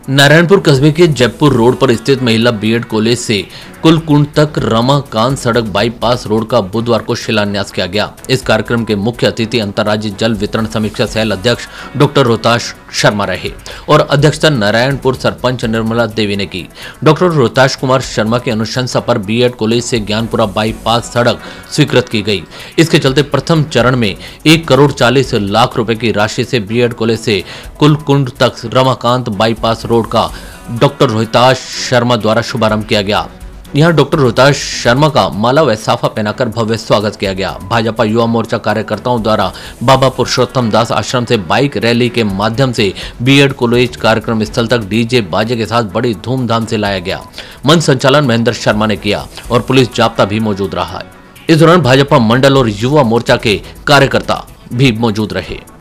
नारायणपुर कस्बे के जयपुर रोड पर स्थित महिला बीएड कॉलेज से कुलकुंड तक रमाकांत सड़क बाईपास रोड का बुधवार को शिलान्यास किया गया। इस कार्यक्रम के मुख्य अतिथि अंतर्राज्यीय जल वितरण समीक्षा सेल अध्यक्ष डॉक्टर रोहताश शर्मा रहे और अध्यक्षता नारायणपुर सरपंच निर्मला देवी ने की। डॉक्टर रोहताश कुमार शर्मा की अनुशंसा पर बीएड कॉलेज से ज्ञानपुरा बाईपास सड़क स्वीकृत की गई। इसके चलते प्रथम चरण में 1,40,00,000 रुपए की राशि से बीएड कॉलेज से कुलकुंड तक रमाकांत बाईपास रोड का डॉक्टर रोहताश शर्मा द्वारा शुभारंभ किया गया। यहां डॉक्टर रोहताश शर्मा का माला व साफा पहनाकर भव्य स्वागत किया गया। भाजपा युवा मोर्चा कार्यकर्ताओं द्वारा बाबा पुरुषोत्तम दास आश्रम से बाइक रैली के माध्यम से बीएड कॉलेज कार्यक्रम स्थल तक डीजे बाजे के साथ बड़ी धूमधाम से लाया गया। मंच संचालन महेंद्र शर्मा ने किया और पुलिस जाब्ता भी मौजूद रहा। इस दौरान भाजपा मंडल और युवा मोर्चा के कार्यकर्ता भी मौजूद रहे।